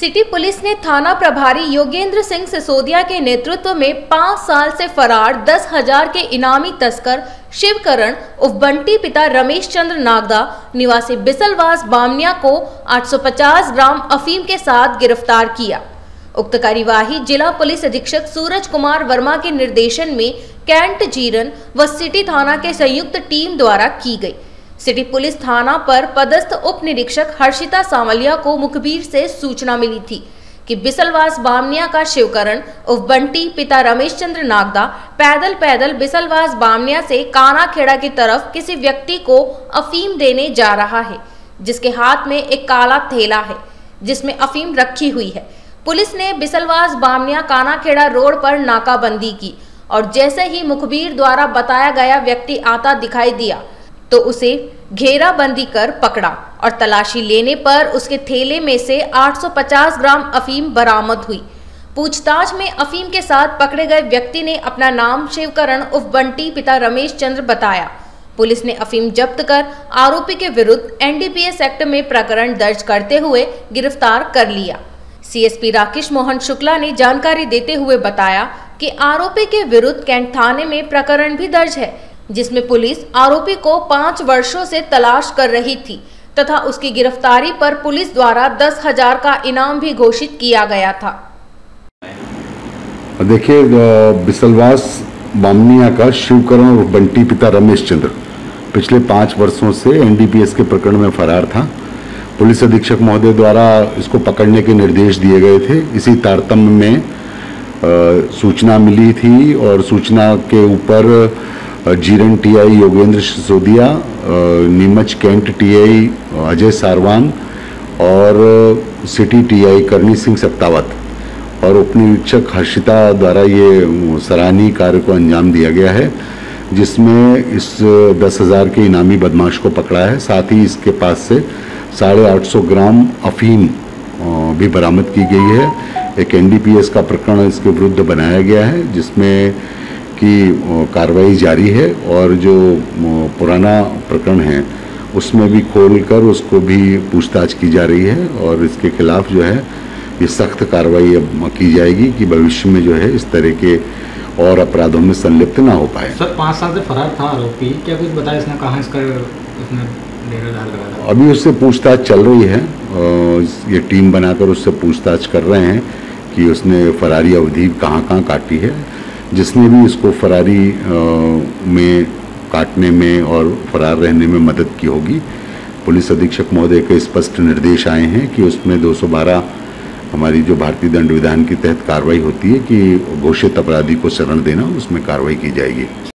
City police ने थाना प्रभारी योगेंद्र सिंह सिसोदिया के नेतृत्व में 5 साल से फरार 10,000 के इनामी तस्कर शिवकरण उर्फ बंटी पिता रमेश चंद्र नागदा निवासी बिसलवास बामनिया को 850 ग्राम अफीम के साथ गिरफ्तार किया। उक्त कार्यवाही जिला पुलिस अधीक्षक सूरज कुमार वर्मा के निर्देशन में कैंट जीरन व सिटी थाना के संयुक्त टीम द्वारा की गई। सिटी पुलिस थाना पर पदस्थ उप निरीक्षक हर्षिता सांवलिया को मुखबिर से सूचना मिली थी कि बिसलवास बामनिया का शिवकरण उर्फ बंटी पिता रमेश चंद्र नागदा पैदल बिसलवास बामनिया से कानाखेड़ा की तरफ किसी व्यक्ति को अफीम देने जा रहा है, जिसके हाथ में एक काला थैला है जिसमें अफीम रखी हुई है। पुलिस ने बिसलवास बामनिया कानाखेड़ा रोड पर नाकाबंदी की और जैसे ही मुखबिर द्वारा बताया गया व्यक्ति आता दिखाई दिया तो उसे घेराबंदी कर पकड़ा और तलाशी लेने पर उसके थैले में से 850 ग्राम अफीम बरामद हुई। पूछताछ में अफीम के साथ पकड़े गए व्यक्ति ने अपना नाम शिवकरण उर्फ बंटी पिता रमेश चंद्र बताया। पुलिस ने अफीम जब्त कर आरोपी के विरुद्ध एनडीपीएस एक्ट में प्रकरण दर्ज करते हुए गिरफ्तार कर लिया। सीएसपी राकेश मोहन शुक्ला ने जानकारी देते हुए बताया कि आरोपी के विरुद्ध कैंट थाने में प्रकरण भी दर्ज है, जिसमें पुलिस आरोपी को 5 वर्षों से तलाश कर रही थी तथा उसकी गिरफ्तारी पर पुलिस द्वारा 10,000 का इनाम भी घोषित किया गया था। देखिए, बिसलवास बामनिया का शिवकरण और बंटी पिता रमेश चंद्र पिछले 5 वर्षों से एनडीपीएस के प्रकरण में फरार था। पुलिस अधीक्षक महोदय द्वारा इसको पकड़ने के निर्देश दिए गए थे। इसी तारतम्य में सूचना मिली थी और सूचना के ऊपर Jiran TI Yogendra Sisodia, Neemuch cantt TI Ajay Sarwan और सिटी टीआई करनी सिंह सत्तावत और उप निरीक्षक हर्षिता द्वारा ये सराहनीय कार्य को अंजाम दिया गया है, जिसमें इस 10,000 के इनामी बदमाश को पकड़ा है। साथ ही इसके पास से 850 ग्राम अफीम भी बरामद की गई है। एक एनडीपीएस का प्रकरण इसके विरुद्ध बनाया गया है, जिसमें की कार्रवाई जारी है और जो पुराना प्रकरण है उसमें भी खोलकर उसको भी पूछताछ की जा रही है और इसके खिलाफ जो है ये सख्त कार्रवाई अब की जाएगी कि भविष्य में जो है इस तरह के और अपराधों में संलिप्त ना हो पाए। सर, 5 साल से फरार था आरोपी, क्या कुछ बताया इसने, कहाँ इसका इसने डेरा डाल लगा था? अभी उससे पूछताछ चल रही है। ये टीम बनाकर उससे पूछताछ कर रहे हैं कि उसने फरारी अवधि कहाँ काटी है। जिसने भी इसको फरारी में काटने में और फरार रहने में मदद की होगी, पुलिस अधीक्षक महोदय के स्पष्ट निर्देश आए हैं कि उसमें 212 हमारी जो भारतीय दंड विधान के तहत कार्रवाई होती है कि घोषित अपराधी को शरण देना, उसमें कार्रवाई की जाएगी।